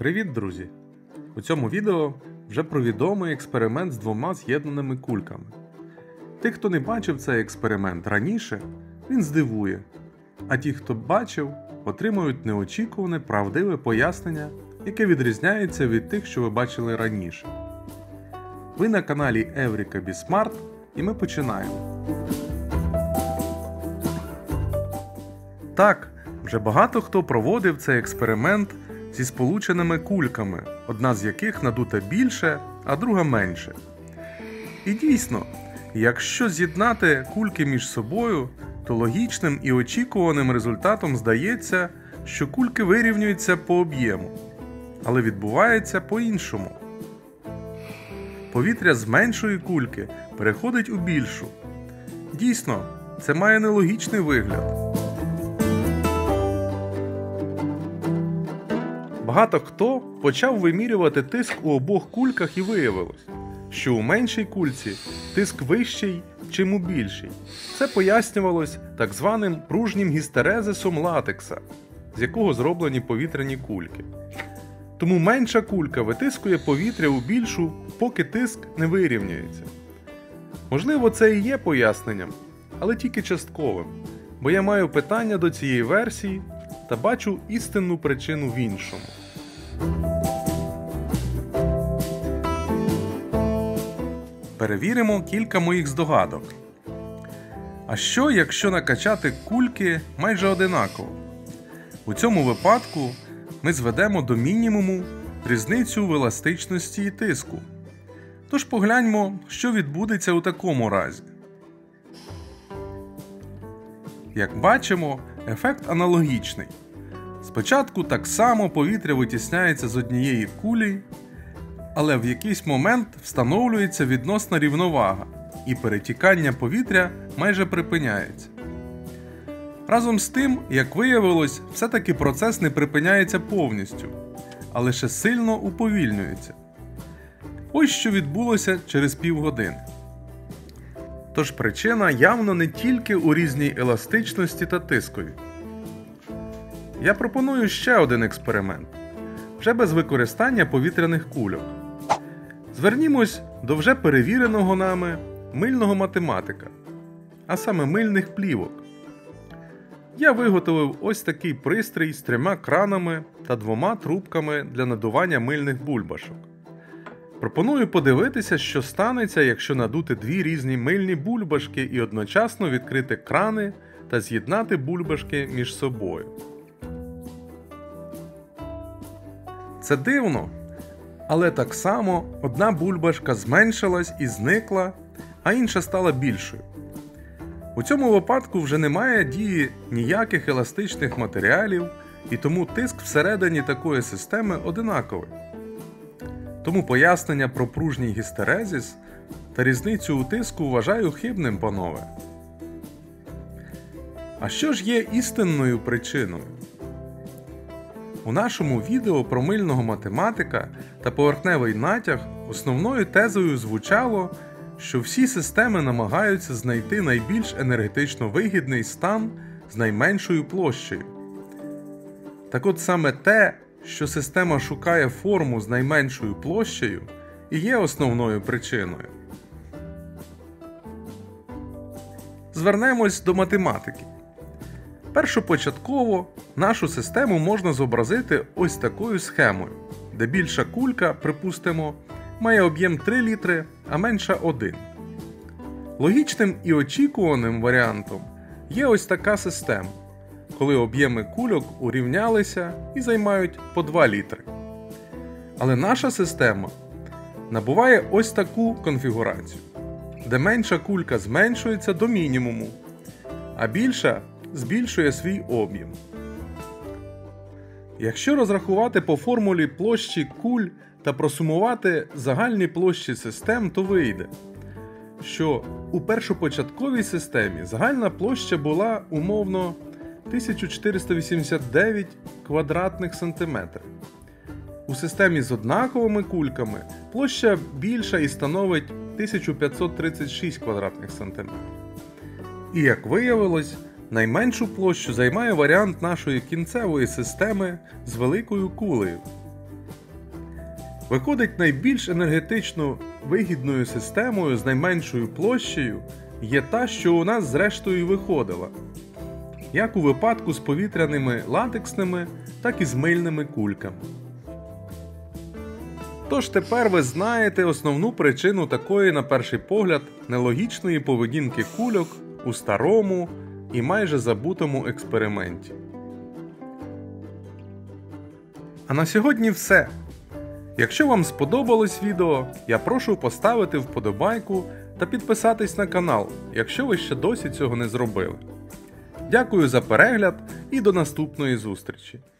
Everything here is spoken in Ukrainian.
Привіт, друзі! У цьому відео вже про відомий експеримент з двома з'єднаними кульками. Тих, хто не бачив цей експеримент раніше, він здивує, а ті, хто бачив, отримують неочікуване правдиве пояснення, яке відрізняється від тих, що ви бачили раніше. Ви на каналі Еврика Бісмарт, і ми починаємо. Так, вже багато хто проводив цей експеримент зі сполученими кульками, одна з яких надута більше, а друга менше. І дійсно, якщо з'єднати кульки між собою, то логічним і очікуваним результатом здається, що кульки вирівнюються по об'єму. Але відбувається по-іншому. Повітря з меншої кульки переходить у більшу. Дійсно, це має нелогічний вигляд. Багато хто почав вимірювати тиск у обох кульках і виявилось, що у меншій кульці тиск вищий, чим у більшій. Це пояснювалось так званим пружнім гістерезисом латекса, з якого зроблені повітряні кульки. Тому менша кулька витискує повітря у більшу, поки тиск не вирівнюється. Можливо, це і є поясненням, але тільки частковим, бо я маю питання до цієї версії та бачу істинну причину в іншому. Перевіримо кілька моїх здогадок. А що, якщо накачати кульки майже одинаково? У цьому випадку ми зведемо до мінімуму різницю в еластичності і тиску. Тож погляньмо, що відбудеться у такому разі. Як бачимо, ефект аналогічний. Спочатку так само повітря витісняється з однієї кулі, але в якийсь момент встановлюється відносна рівновага, і перетікання повітря майже припиняється. Разом з тим, як виявилось, все-таки процес не припиняється повністю, а лише сильно уповільнюється. Ось що відбулося через півгодини. Тож причина явно не тільки у різній еластичності та тискові. Я пропоную ще один експеримент, вже без використання повітряних кульок. Звернімось до вже перевіреного нами мильного математика, а саме мильних плівок. Я виготовив ось такий пристрій з 3 кранами та 2 трубками для надування мильних бульбашок. Пропоную подивитися, що станеться, якщо надути 2 різні мильні бульбашки і одночасно відкрити крани та з'єднати бульбашки між собою. Це дивно, але так само одна бульбашка зменшилась і зникла, а інша стала більшою. У цьому випадку вже немає дії ніяких еластичних матеріалів, і тому тиск всередині такої системи одинаковий. Тому пояснення про пружній гістерезис та різницю у тиску вважаю хибним, панове. А що ж є істинною причиною? У нашому відео про мильного математика та поверхневий натяг основною тезою звучало, що всі системи намагаються знайти найбільш енергетично вигідний стан з найменшою площею. Так от саме те, що система шукає форму з найменшою площею, і є основною причиною. Звернемось до математики. Першопочатково нашу систему можна зобразити ось такою схемою, де більша кулька, припустимо, має об'єм 3 літри, а менша 1. Логічним і очікуваним варіантом є ось така система, коли об'єми кульок урівнялися і займають по 2 літри. Але наша система набуває ось таку конфігурацію, де менша кулька зменшується до мінімуму, а більша збільшує свій об'єм. Якщо розрахувати по формулі площі куль та просумувати загальні площі систем, то вийде, що у першопочатковій системі загальна площа була умовно 1489 квадратних сантиметрів. У системі з однаковими кульками площа більша і становить 1536 квадратних сантиметрів. І як виявилось, найменшу площу займає варіант нашої кінцевої системи з великою кулею. Виходить, найбільш енергетично вигідною системою з найменшою площею є та, що у нас зрештою виходила, як у випадку з повітряними латексними, так і з мильними кульками. Тож тепер ви знаєте основну причину такої, на перший погляд, нелогічної поведінки кульок у старому і майже забутому експерименті. А на сьогодні все. Якщо вам сподобалось відео, я прошу поставити вподобайку та підписатись на канал, якщо ви ще досі цього не зробили. Дякую за перегляд і до наступної зустрічі!